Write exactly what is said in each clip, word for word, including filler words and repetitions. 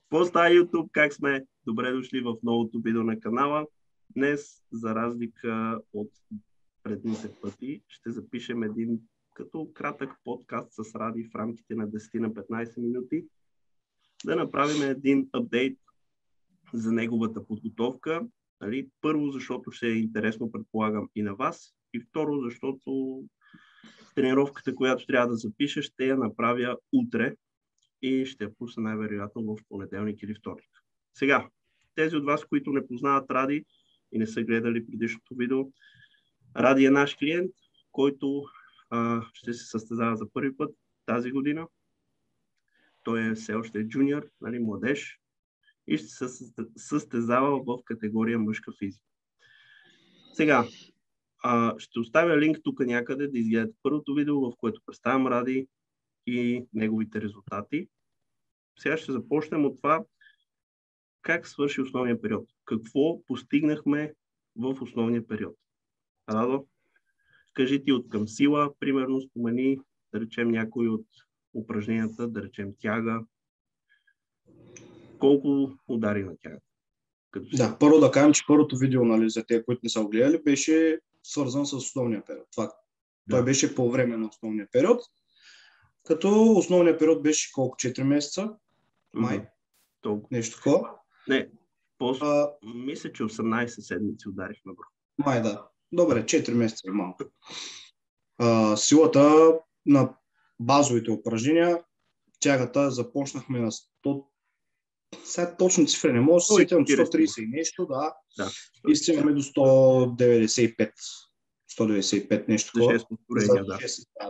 Какво става YouTube? Как сме? Добре дошли в новото видео на канала. Днес, за разлика от предните пъти, ще запишем един като кратък подкаст с Ради в рамките на десет на петнайсет минути. Да направим един апдейт за неговата подготовка. Нали? Първо, защото ще е интересно, предполагам, и на вас. И второ, защото тренировката, която трябва да запиша, ще я направя утре и ще я пусна най-вероятно в понеделник или вторник. Сега, тези от вас, които не познават Ради и не са гледали предишното видео, Ради е наш клиент, който а, ще се състезава за първи път тази година. Той е все още джуниор, нали, младеж, и ще се състезава в категория мъжка физика. Сега, а, ще оставя линк тук някъде да изгледате първото видео, в което представям Ради и неговите резултати. Сега ще започнем от това как свърши основния период. Какво постигнахме в основния период. Радо, кажи ти от към сила, примерно спомени, да речем някой от упражненията, да речем тяга. Колко удари на тягата? Да, първо да кажем, че първото видео, нали, за тези, които не са огледали, беше свързан с основния период. Това. Да. Той беше по време на основния период. Като основният период беше колко? четири месеца? Май? Толкова. Нещо такова? Не, по- а... мисля, че осемнайсет седмици ударихме. Май, да. Добре, четири месеца е малко. А, силата на базовите упражнения, тягата започнахме на сто... Сега точно цифри не мога да се сетям, сто трийсет и нещо, да. да и стигаме до сто деветдесет и пет. сто деветдесет и пет, нещо такова. шест повторения, да.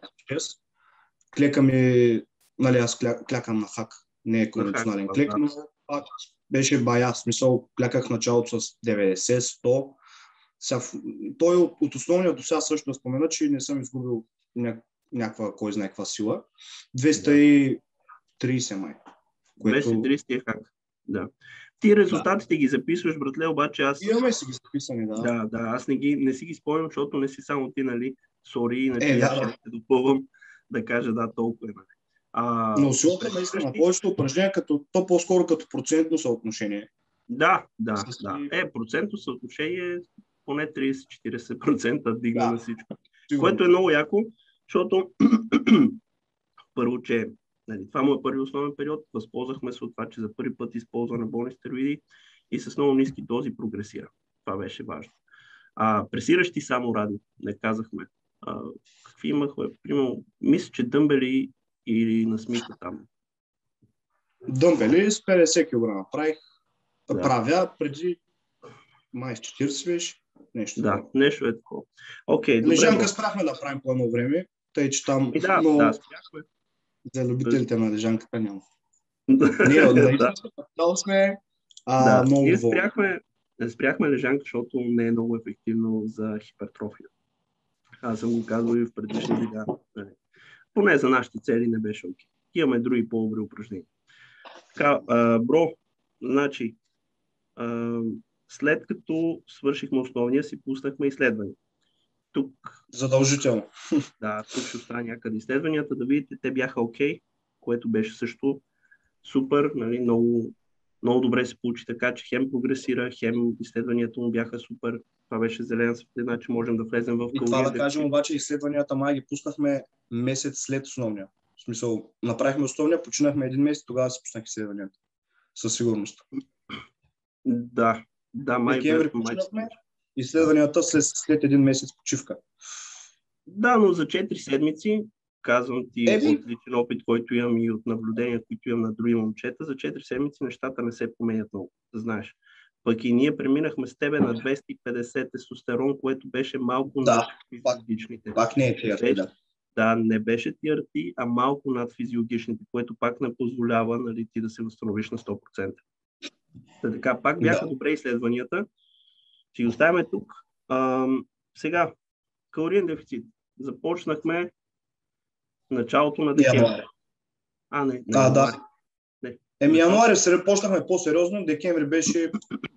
Клека ми, нали, аз кля, клякам на хак, не е конвенционален клек, но пак беше бая, смисъл, кляках в началото с деветдесет сто. Сега, той от, от основния до сега също да спомена, че не съм изгубил ня, някаква, кой знае каква сила. двеста и трийсет май. Което... двеста и трийсет е хак, да. Ти резултатите да. ги записваш, братле, обаче аз... Имаме си ги записани, да. Да, да, аз не, ги, не си ги спомням, защото не си само ти, нали, сори, иначе е, аз да, ще те допълвам да кажа да, толкова е. А... Но силата наистина на повечето упражнения, като, то по-скоро като процентно съотношение. Да, да, С... да. Е, процентно съотношение е поне трийсет до четирийсет процента дигна да. на всичко. Сигурно. Което е много яко, защото първо, че нали, това му е първи основен период, възползвахме се от това, че за първи път използва анаболни стероиди и с много ниски дози прогресира. Това беше важно. А, пресираш ти само, Ради, не казахме. А, какви имахме? Примерно, мисля, че дъмбели или на смика там. Дъмбели с петдесет килограма правих. Да. Правя преди май с четирийсет беше. Нещо да, такова. нещо е такова. Okay, лежанка спряхме да правим по едно време, тъй че там и да, много... да, спряхме. За любителите на лежанката няма. Ние отнаистина сме а, да. много Ние спряхме, спряхме лежанка, защото не е много ефективно за хипертрофия. Аз съм го казал и в предишни видеа. Поне за нашите цели не беше окей. Имаме други по-добри упражнения. Така, а, бро, значи, а, след като свършихме основния, си пуснахме изследвания. Тук... Задължително. Да, тук ще остане някъде изследванията, да видите, те бяха окей, което беше също супер, нали, много, много добре се получи така, че хем прогресира, хем изследванията му бяха супер. Това беше зелена светлина, че можем да влезем в калория. И това да кажем, обаче изследванията май ги пуснахме месец след основния. В смисъл, направихме основния, починахме един месец, тогава си пуснах изследванията. Със сигурност. Да, да, май декември починахме, изследванията след, след един месец почивка. Да, но за четири седмици, казвам ти Еби... от личен опит, който имам и от наблюдения, които имам на други момчета, за четири седмици нещата не се променят много, да знаеш. Пък и ние преминахме с тебе на двеста и петдесет тестостерон, което беше малко да, над физиологичните. Пак не е Ти Ар Ти, да. Да, не беше Ти Ар Ти, а малко над физиологичните, което пак не позволява, нали, ти да се възстановиш на сто процента. Та, така, пак бяха да. добре изследванията. Ще ги оставяме тук. Ам, сега, калориен дефицит. Започнахме началото на декември. А, не, не. А, да. Не. Еми, януари се почнахме по-сериозно, декември беше...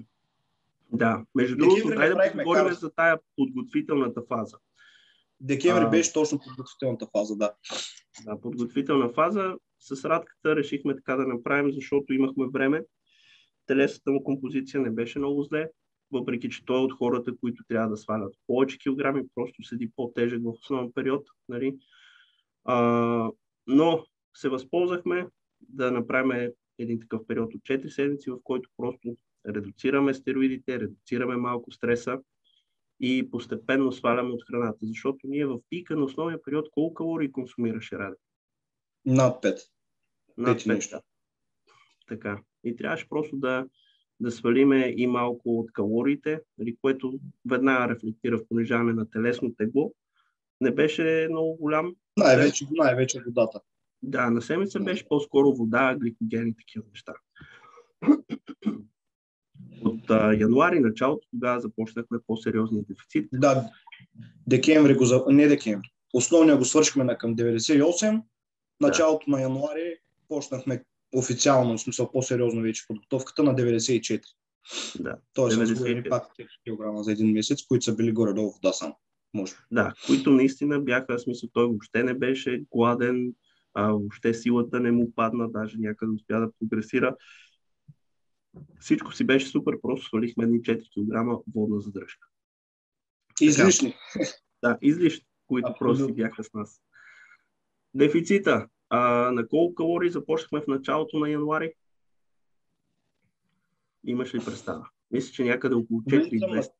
Да, между другото, дай да поговорим за тая подготвителната фаза. Декември а... беше точно подготвителната фаза, да. Да, подготвителна фаза. с Радката решихме така да направим, защото имахме време. Телесната му композиция не беше много зле, въпреки че той е от хората, които трябва да свалят повече килограми, просто седи по-тежък в основен период. Нали? А, но се възползвахме да направим един такъв период от четири седмици, в който просто редуцираме стероидите, редуцираме малко стреса и постепенно сваляме от храната. Защото ние в пика на основния период колко калории консумираше, Раде? Над пет. Над пет. Да. Така. И трябваше просто да, да свалиме и малко от калориите, което веднага рефлектира в понижаване на телесно тегло. Не беше много голям. Най-вече, най-вече водата. Да, на седмица беше по-скоро вода, гликоген и такива неща. От а, януари началото тогава започнахме по-сериозния дефицит. Да, декември го, не декември. Основния го свършихме на към деветдесет и осем. Началото да. на януари почнахме официално, в смисъл по-сериозно вече подготовката на деветдесет и четири. Да. Тоест разгорени пак тридесет килограма за един месец, които са били горе-долу вода само. Може. Да, които наистина бяха, в смисъл той въобще не беше гладен, а, въобще силата не му падна, даже някъде успя да прогресира. Всичко си беше супер, просто свалихме едни четири килограма водна задръжка. Излишни. Да, излишни, които Абсолютно. Просто си бяха с нас. Дефицита. А, на колко калории започнахме в началото на януари? Имаш ли представа? Мисля, че някъде около четири хиляди и двеста.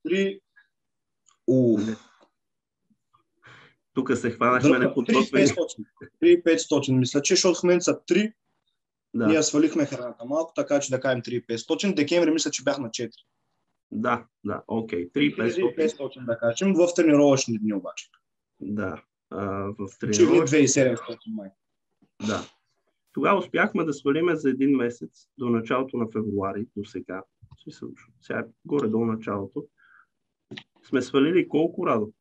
Тук се хванахме неподготвени. три хиляди и петстотин, мисля, че, защото в момента са три. Да. Ние свалихме храната малко, така че да кажем три хиляди и петстотин. Декември мисля, че бях на четири. Да, да, окей. три хиляди и петстотин да кажем, в тренировъчни дни обаче. Да, а, в тренировъчни. две хиляди и седемстотин май. Да. Тогава успяхме да свалиме за един месец до началото на февруари, до сега. Сега горе-долу началото. Сме свалили колко, Радо?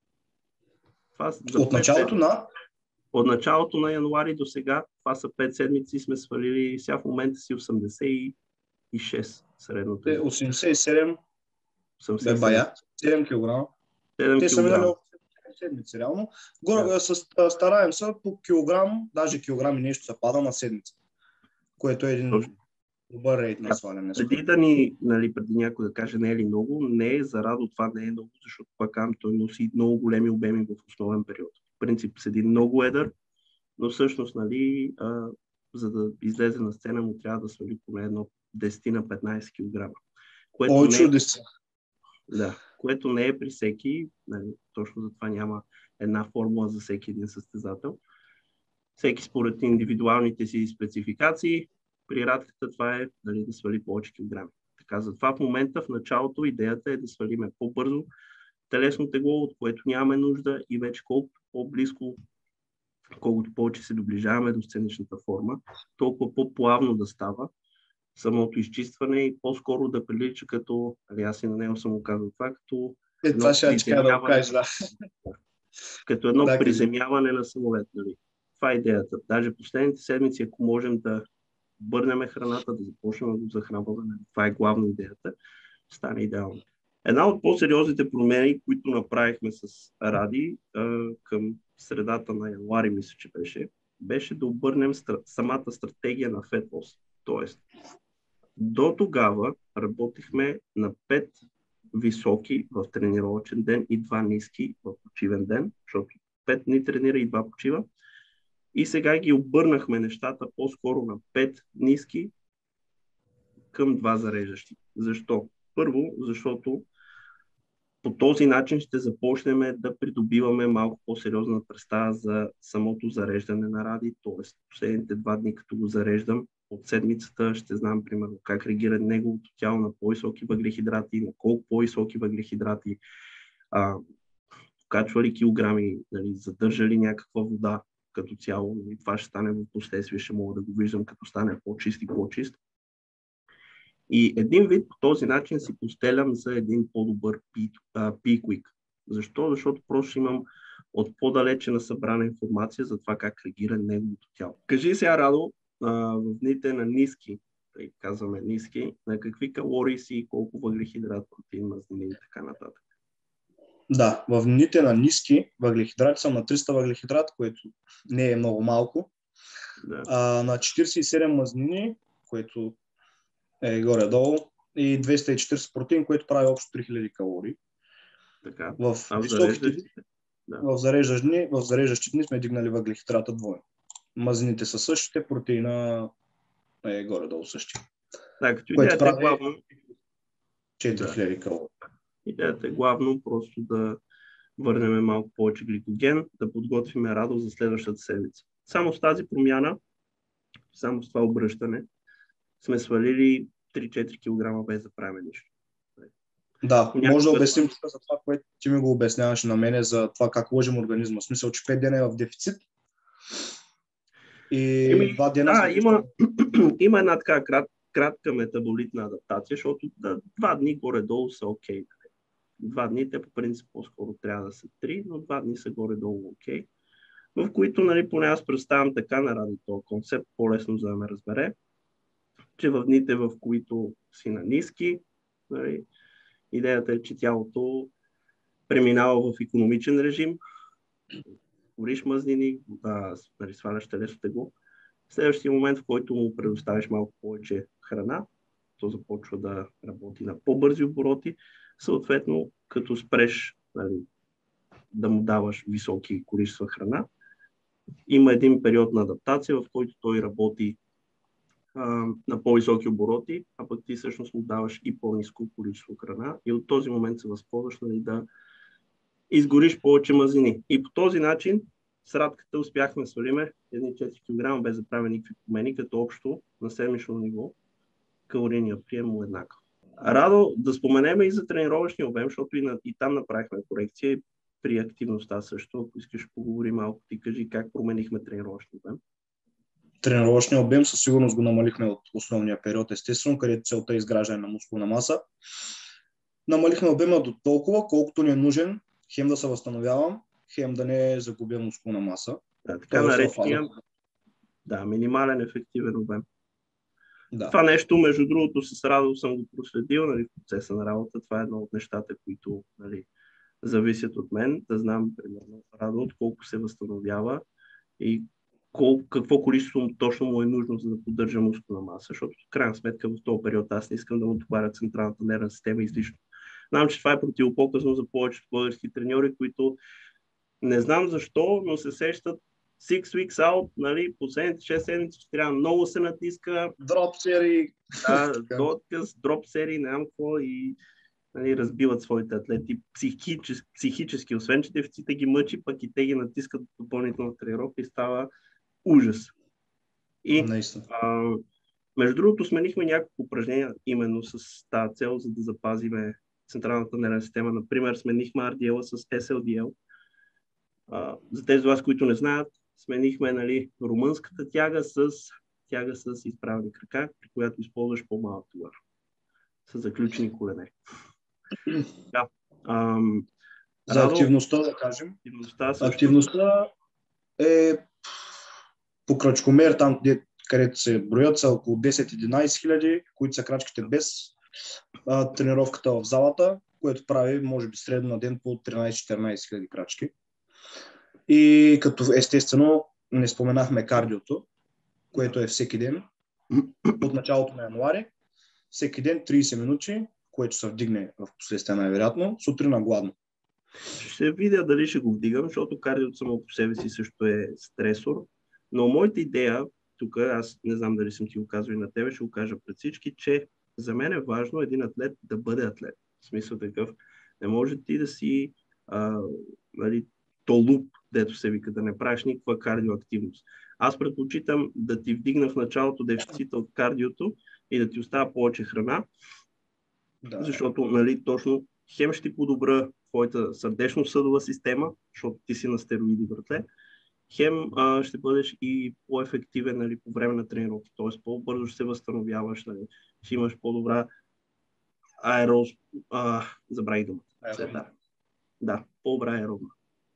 Това От началото на? От началото на януари до сега, това са пет седмици, сме свалили, сега в момента си осемдесет и шест средното. осемдесет и седем, бе бая, седем килограма. Те са минали седмици, реално. Горе, да. с, стараем се по килограм, даже килограм и нещо се пада на седмица, което е един Точно. добър рейд на сваляне. Преди да ни, нали, преди някой да каже не е ли много, не е, за Радо това не е много, защото пак той носи много големи обеми в основен период. В принцип седи много едър, но всъщност, нали, а, за да излезе на сцена му трябва да свали поне едно десет на петнайсет килограма. О, чуди се. Да, което не е при всеки, нали, точно затова няма една формула за всеки един състезател. Всеки според индивидуалните си спецификации, при Радката това е, нали, да свали повече килограми. Така, затова в момента, в началото, идеята е да свалиме по-бързо телесно тегло, от което нямаме нужда и вече колкото по-близко, колкото повече се доближаваме до сценичната форма, толкова по-плавно да става самото изчистване и по-скоро да прилича като, али аз и на него съм му казал това, като е, това ще ще да го кажа, да. Като едно да, приземяване на самолет. Нали. Това е идеята. Даже последните седмици, ако можем да бърнем храната, да започнем да го захранваме, това е главна идеята, стане идеално. Една от по-сериозните промени, които направихме с Ради към средата на януари, мисля, че беше, беше да обърнем самата стратегия на Fat Loss. Тоест, до тогава работихме на пет високи в тренировъчен ден и два ниски в почивен ден, защото пет дни тренира и два почива. И сега ги обърнахме нещата по-скоро на пет ниски към два зареждащи. Защо? Първо, защото по този начин ще започнем да придобиваме малко по-сериозна представа за самото зареждане на Ради, т.е. последните два дни, като го зареждам, от седмицата ще знам, примерно, как реагира неговото тяло на по-високи въглехидрати, на колко по-високи въглехидрати, а, качва ли килограми, нали, задържа ли някаква вода като цяло. Нали, това ще стане в последствие, ще мога да го виждам, като стане по-чист и по-чист. И един вид по този начин си постелям за един по-добър peak week. Защо? Защото просто имам от по-далече на събрана информация за това как реагира неговото тяло. Кажи сега, Радо, в дните на ниски, тъй казваме ниски, на какви калории си, колко въглехидрат, протеин, мазнини и така нататък. Да, в дните на ниски въглехидрати съм на триста въглехидрат, което не е много малко. Да. А, на четиридесет и седем мазнини, което е горе-долу, и двеста и четиридесет протеин, което прави общо три хиляди калории. Така. В а в високите зареждащите? Да. в зареждащи дни, в зареждащите дни сме дигнали въглехидрата двойно. Мазнините са същите, протеина е горе-долу същия. Да, като Което идеята е прави главно, четири хиляди да. калории. Идеята е главно просто да върнем малко повече гликоген, да подготвим Радо за следващата седмица. Само с тази промяна, само с това обръщане, сме свалили три-четири килограма без да правим нищо. Да, Някакъв... може да обясним тук за това, което ти ми го обясняваш на мене, за това как лъжим организма. В смисъл, че пет дена е в дефицит и Еми, два дена... да, завежда... има, има една така крат, кратка метаболитна адаптация, защото да, два дни горе-долу са окей. Okay. Два дни, те по принцип по-скоро трябва да са три, но два дни са горе-долу окей. Okay. В които, нали, поне аз представям така на ради този концепт, по-лесно за да ме разбере, че в дните, в които си на ниски, нали, идеята е, че тялото преминава в икономичен режим, гориш мазнини, да, нали, сваляш телесно тегло. В следващия момент, в който му предоставиш малко повече храна, то започва да работи на по-бързи обороти, съответно, като спреш, нали, да му даваш високи количества храна, има един период на адаптация, в който той работи а, на по-високи обороти, а пък ти всъщност му даваш и по-ниско количество храна и от този момент се възползваш, нали, да изгориш повече мазнини. И по този начин с Радката успяхме да свалиме едни четири килограма без да правим никакви промени, като общо на седмично ниво калорийния прием му е еднакъв. Радо, да споменем и за тренировъчния обем, защото и, на, и там направихме корекция и при активността също. Ако искаш поговори малко, ти кажи как променихме тренировъчния обем. Тренировъчния обем със сигурност го намалихме от основния период, естествено, където целта е изграждане на мускулна маса. Намалихме обема до толкова, колкото ни е нужен, хем да се възстановявам, хем да не загубя мускулна маса. Да, така наречения, да, минимален ефективен обем. Да. Това нещо, между другото, с Радо съм го проследил, нали, в процеса на работа. Това е едно от нещата, които, нали, зависят от мен, да знам, примерно, Радо, от колко се възстановява и колко, какво количество точно му е нужно, за да поддържа мускулна маса, защото в крайна сметка в този период аз не искам да му товаря централната нервна система излишно. Знам, че това е противопоказно за повечето български треньори, които не знам защо, но се сещат six weeks out, нали, последните шест седмици, че трябва много се натиска. Дроп серии. Да, отказ, дроп серии, не знам какво и, нали, разбиват своите атлети психически, психически, освен че дефицита ги мъчи, пък и те ги натискат допълнителна тренировка и става ужас. И а, между другото сменихме няколко упражнения именно с тази цел, за да запазиме централната нервна система. Например, сменихме ар ди ел с ес ел ди ел. А, за тези вас, които не знаят, сменихме, нали, румънската тяга с тяга с изправени крака, при която използваш по-малък товар. С заключени колене. Да. Ам, За Радо, активността, да кажем. Активността, също. Активността е по крачкомер, там където се броят, са около десет-единайсет хиляди, които са крачките без а, тренировката в залата, което прави, може би, средно на ден по тринайсет-четиринайсет хиляди крачки. И като естествено не споменахме кардиото, което е всеки ден, от началото на януари, всеки ден трийсет минути, което се вдигне в последствие най-вероятно, сутрин на гладно. Ще видя дали ще го вдигам, защото кардиото само по себе си също е стресор, но моята идея, тук аз не знам дали съм ти го казал и на тебе, ще го кажа пред всички, че за мен е важно един атлет да бъде атлет. В смисъл такъв, не може ти да си а, нали, толуп, дето се вика, да не правиш никаква кардиоактивност. Аз предпочитам да ти вдигна в началото дефицита от кардиото и да ти остава повече храна, да. Защото, нали, точно хем ще ти подобра твоята сърдечно-съдова система, защото ти си на стероиди, братле, хем а, ще бъдеш и по-ефективен, нали, по време на тренировки, т.е. по-бързо ще се възстановяваш, нали, ще имаш по-добра аероз... А, забравих думата. Да. да, по-добра аеробна.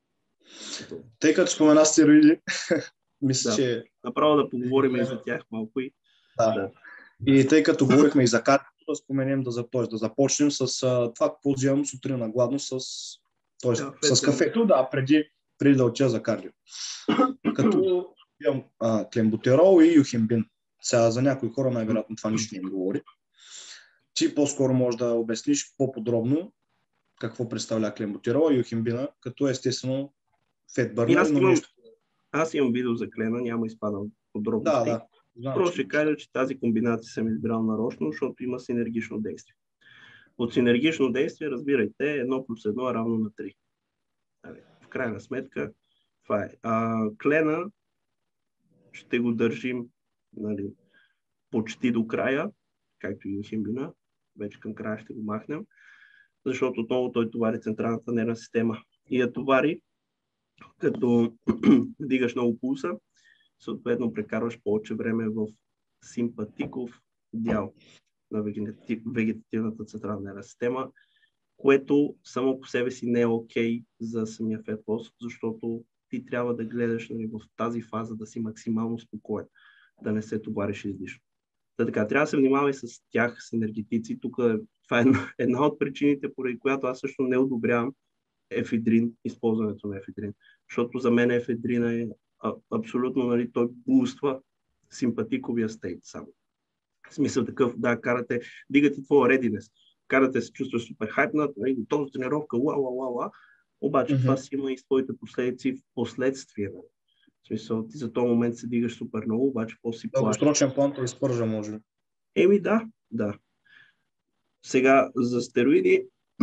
Тъй като спомена стероиди, мисля, да. че... Направо да поговорим и за тях малко и... Да. да. И тъй като говорихме и за кардиото, да споменем да, да започнем с а, това, какво взимам сутрин на гладно с, тоест, кафето. с кафето, да, преди, преди да отида за кардио. Като Имам а, клембутерол и юхимбин. Сега за някои хора най-вероятно това нищо не им говори. Ти по-скоро можеш да обясниш по-подробно какво представлява клембутерол и юхимбина, като естествено фет бърнер, аз но имам, нещо... аз имам видео за клена, няма изпадам в подробности. Да, да. Знам, Просто че... ще кажа, че тази комбинация съм избрал нарочно, защото има синергично действие. От синергично действие, разбирайте, едно плюс едно е равно на три. В крайна сметка, това е. А, клена ще го държим, нали, почти до края, както и юхимбина. Вече към края ще го махнем, защото отново той товари централната нервна система. И я товари, като вдигаш много пулса, съответно прекарваш повече време в симпатиков дял на вегетатив, вегетативната централна нервна система, което само по себе си не е окей за самия фет лос, защото ти трябва да гледаш, нали, в тази фаза да си максимално спокоен, да не се товариш излишно. Та така, трябва да се внимава и с тях, с енергетици. Тук това е една, една от причините, поради която аз също не одобрявам ефедрин, използването на ефедрин. Защото за мен ефедрина е а, абсолютно, нали, той буства симпатиковия стейт само. В смисъл такъв, да, карате, дигате твоя readiness, карате се чувстваш супер хайпнат, нали, готов за тренировка, уа, уа, уа, уа. Обаче mm-hmm. това си има и своите последици в последствие. Нали. В смисъл, ти за този момент се дигаш супер много, обаче после си плащаш. Дългосрочен план те изпържа, може би. Еми да, да. Сега за стероиди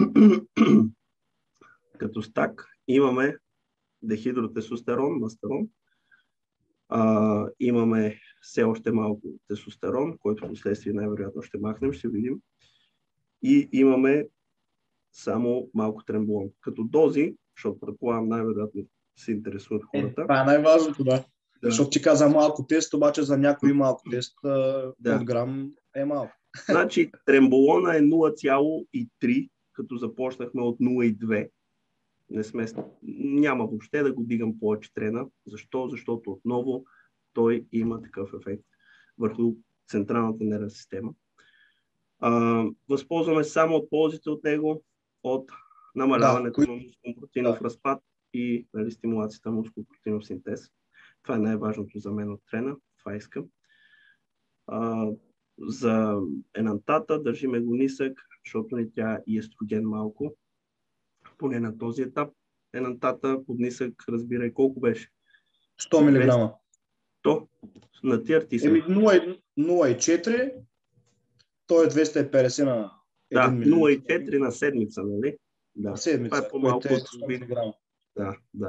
като стак имаме дехидротестостерон, мастерон. А, имаме все още малко тестостерон, който в последствие най-вероятно ще махнем, ще видим. И имаме само малко тремболон. Като дози, защото предполагам най-вероятно се интересуват хората. Е, това е най-важното, да. Да. Защото ти каза малко тест, обаче за някой малко тест да. От грам е малко. Значи тремболона е нула цяло и три, като започнахме от нула цяло и две. Не сме, няма въобще да го дигам повече трена. Защо? Защото отново той има такъв ефект върху централната нервна система. А, възползваме само от ползите от него, от намаляването да, на мускулопротеинов да. разпад и, нали, стимулацията на мускулопротеинов синтез. Това е най-важното за мен от трена. Това искам. А, за енантата държиме го нисък, защото ни тя и естроген малко. Поне на този етап. Енантата под нисък, разбирай колко беше? сто милиграма. сто на тия ти са. Еми нула цяло и четири, то е двеста и петдесет на един милилитър. Да, нула цяло и четири на седмица, нали? Да. Седмица, това е по-малко е сто милиграма. Да, да.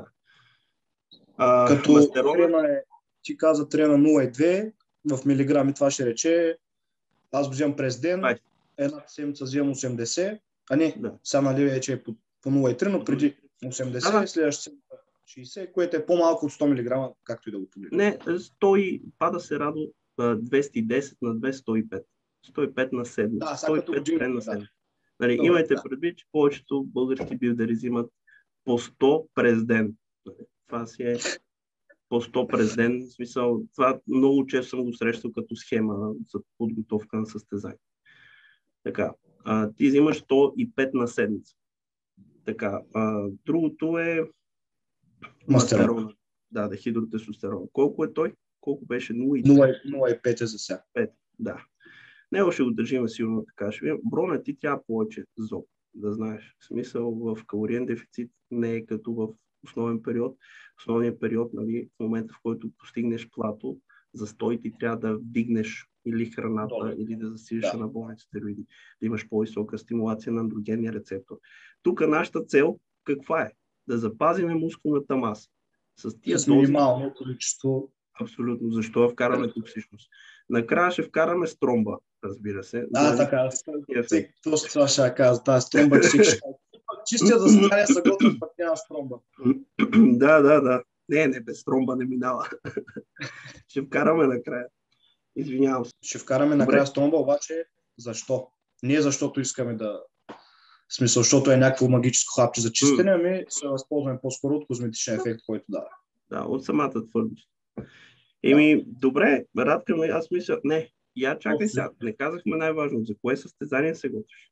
А, Като мастерона... трена е, ти каза трена нула цяло и две в милиграми, това ще рече, аз вземам през ден, двайсет. Едната седмица вземам осемдесет, а не, да. Сега нали вече е по, по нула цяло и три, но преди осемдесет, да, да. Следващата шейсет, което е по-малко от сто милиграма, както и да го погледнем. Не, сто пада се радо двеста и десет на две сто и пет. сто и пет на седмица. Да, сто и пет година, на седмица. Да. Нали, Добре, имайте да. предвид, че повечето български билдери взимат по сто през ден. Това си е по сто през ден. В смисъл, това много често съм го срещал като схема за подготовка на състезание. Така, а, ти взимаш сто и пет на седмица. Така, а, другото е мастерон. Да, дехидротестостерон. Колко е той? Колко беше? нула цяло и пет е за сега. пет, да. Него ще го държим сигурно така. Ще видим. Брона ти трябва повече зоб, да знаеш. В смисъл, в калориен дефицит не е като в основен период. Основният период, нали, в момента, в който постигнеш плато, за стой ти трябва да вдигнеш или храната, Добре. или да засилиш да. анаболни стероиди, да имаш по-висока стимулация на андрогенния рецептор. Тук нашата цел каква е? Да запазиме мускулната маса. С тия с минимално количество. Абсолютно. Защо я вкараме токсичност? Накрая ще вкараме стромба, разбира се. А, за така. Точно това ще кажа. Тази стромба, че чистия да стане са готов, пък няма стромба. Да, да, да. Не, не, без стромба не минава. Ще вкараме накрая. Извинявам се. Ще вкараме накрая стромба, обаче защо? Не защото искаме да... В смисъл, защото е някакво магическо хапче за чистене, ами се възползваме по-скоро от козметичен ефект, който дава. Да, от самата твърдост. Еми, да. Добре, Радка, но аз мисля, не, я чакай сега, не казахме най-важно, за кое състезание се готвиш?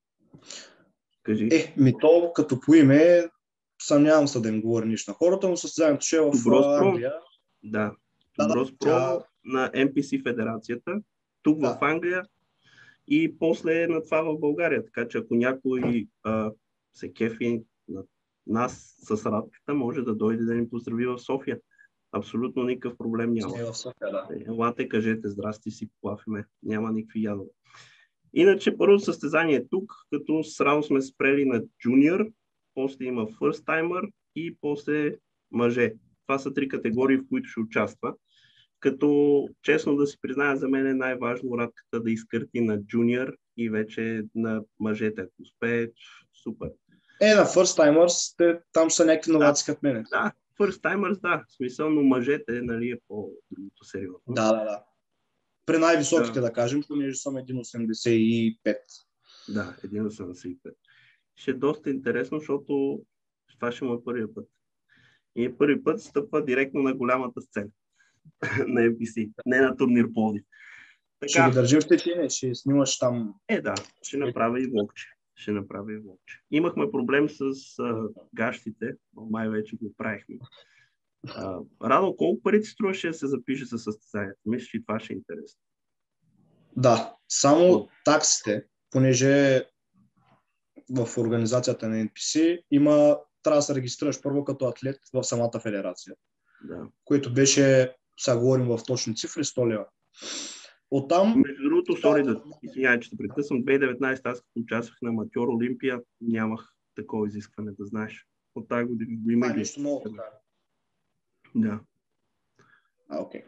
Кажи. Е, ми то като по име, съмнявам се да им говори нищо на хората, но състезанието ще е в Добро, Англия. Да, Да, да, Брос Про тя... на Ен Пи Си Федерацията, тук да. в Англия и после на това в България. Така че ако някой а, се кефи на нас с радката, може да дойде да ни поздрави в София. Абсолютно никакъв проблем няма. Е, в София, да. Елате, кажете здрасти, си поплафиме. Няма никакви ядове. Иначе първо състезание е тук, като сразу сме спрели на джуниор, после има first timer и после мъже. Това са три категории, в които ще участва. Като честно да си призная, за мен е най-важно радката да изкърти на джуниор и вече на мъжете. Ако успее, супер. Е, на First Timers, те, там са някакви новаци като мене. Да, first timers, да. В смисъл, но мъжете, нали, е по-другото сериозно. Да, да, да. При най-високите, Да, да кажем, понеже съм един осемдесет и пет. да, един осемдесет и пет. Ще е доста интересно, защото това ще му е първият път. И първи път стъпва директно на голямата сцена на Ен Пи Си, не на турнир Пловдив. Ще ги Така, държим в течение, ще снимаш там. е да, ще направя и влогче. Ще направя и влогче. Имахме проблем с а, гащите, но май вече го правихме. А, Радо, колко пари ти струваше да се запише със състезанието? Мисля, че това ще е интересно. Да, само таксите, понеже в организацията на Ен Пи Си има, трябва да се регистрираш първо като атлет в самата федерация, Да. което беше, сега говорим в точни цифри, сто лева. Оттам... Между другото, сори да извинявай, че те прекъсвам, две хиляди и деветнадесета аз като участвах на Аматьор Олимпия, нямах такова изискване, да знаеш. От тази година го има. А, нещо много така. Да. А, окей.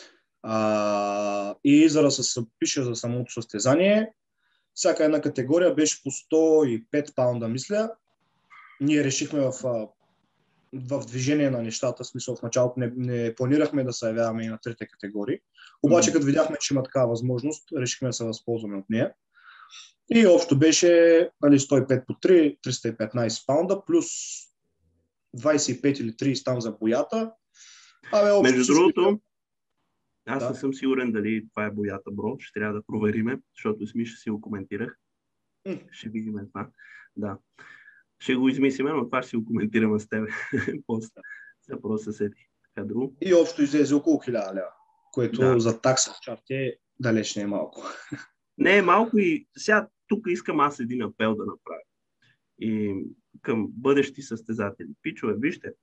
А, и за да се запише за самото състезание, всяка една категория беше по сто и пет паунда, мисля. Ние решихме в, в движение на нещата, в смисъл в началото не, не планирахме да се явяваме и на трите категории. Обаче, mm-hmm. като видяхме, че има такава възможност, решихме да се възползваме от нея. И общо беше нали, сто и пет по три, триста и петнадесет паунда, плюс двадесет и пет или тридесет там за боята. Абе, общо Между другото, аз да. не съм сигурен дали това е боята, бро. Ще трябва да провериме, защото с Миша си го коментирах. Mm. Ще видим това. Да. Ще го измислиме, но това ще си го коментираме с тебе. После. Сега просто се седи. Така друго. И общо излезе около хиляда лева, което да. За такса в чарте далеч не е малко. Не е малко и сега тук искам аз един апел да направя. И към бъдещи състезатели. Пичове, вижте,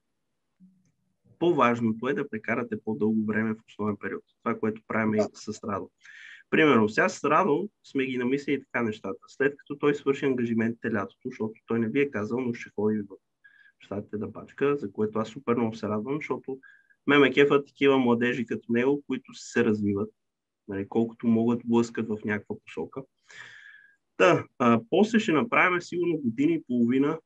по-важното е да прекарате по-дълго време в основен период. Това, което правим да. И с Радо. Примерно, сега с Радо сме ги намислили така нещата. След като той свърши ангажиментите лятото, защото той не ви е казал, но ще ходи в щатите да бачка, за което аз супер много се радвам, защото ме ме кефат такива младежи като него, които се развиват, нали, колкото могат блъскат в някаква посока. Да, а, после ще направим сигурно години и половина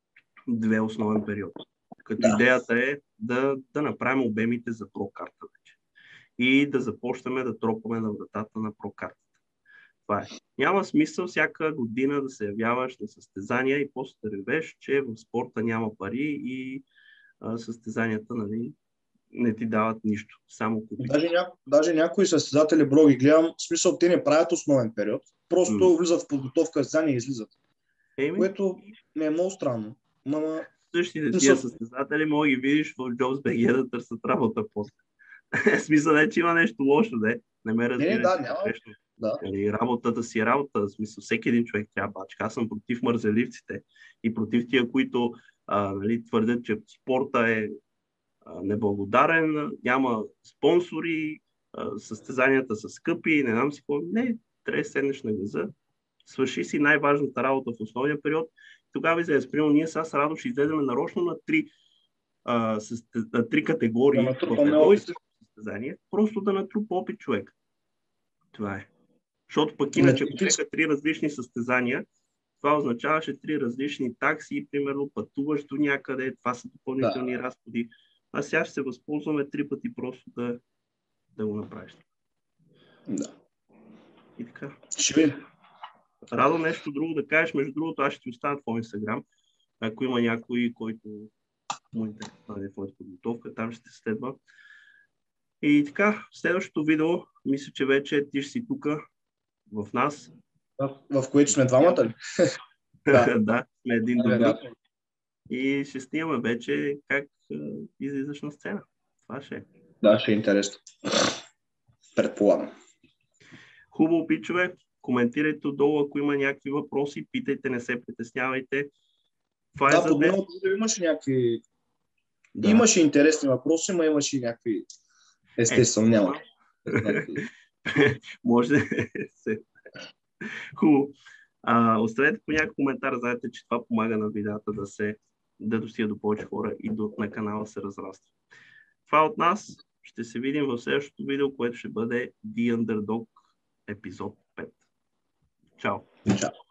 две основен период. Като да. Идеята е да, да направим обемите за прокарта вече. И да започнем да тропаме на вратата на прокартата. Това е. Няма смисъл всяка година да се явяваш на състезания и после да ревеш, че в спорта няма пари и а, състезанията, нали, не ти дават нищо. Само купи. Даже, ня... Даже някои състезатели, бро, ги гледам, в смисъл те не правят основен период, просто mm. влизат в подготовка състезания и излизат. Еми? Което не е много странно. Мама... Същите тия състезатели мога ги видиш в Jobs.bg да търсят работа после. Смисъл не, че има нещо лошо, не. Не ме разбира. Не, да, няма. Да. Нали, работата си е работа. В смисъл, всеки един човек трябва бачка. Аз съм против мързеливците и против тия, които а, нали, твърдят, че спорта е а, неблагодарен, няма спонсори, а, състезанията са скъпи, не знам си какво. Не, трябва да седнеш на газа, свърши си най-важната работа в основния период. Тогава излезе. Примерно, ние сега с Радо ще излеземе нарочно на три, а, с, на три категории да в едно и също състезание, просто да натрупа опит човек. Това е. Защото пък иначе, ако бяха три различни състезания, това означаваше три различни такси, примерно пътуваш до някъде, това са допълнителни да. разходи. А сега ще се възползваме три пъти просто да, да го направиш. Да. И така. Ще. Радо, нещо друго да кажеш. Между другото, аз ще ти оставя твой Инстаграм. Ако има някой, който му интересува в моята подготовка, там ще следва. И така, следващото видео, мисля, че вече ти ще си тук в нас. В, в което сме двамата ли? да, да, сме един до друг. И ще снимаме вече как uh, излизаш на сцена. Това ще е. Да, ще е интересно. Предполагам. Хубаво, пичове. Коментирайте отдолу, ако има някакви въпроси, питайте, не се притеснявайте. Това да, е за под днес. новото видео имаше някакви... Да. Имаше интересни въпроси, но имаше и някакви... Естествено, е, няма. Може да се... Хубаво. А, оставете по някакъв коментар, знаете, че това помага на видеята да се да достига до повече хора и до, на канала се разраства. Това от нас. Ще се видим в следващото видео, което ще бъде The Underdog епизод пет. Чао! Чао!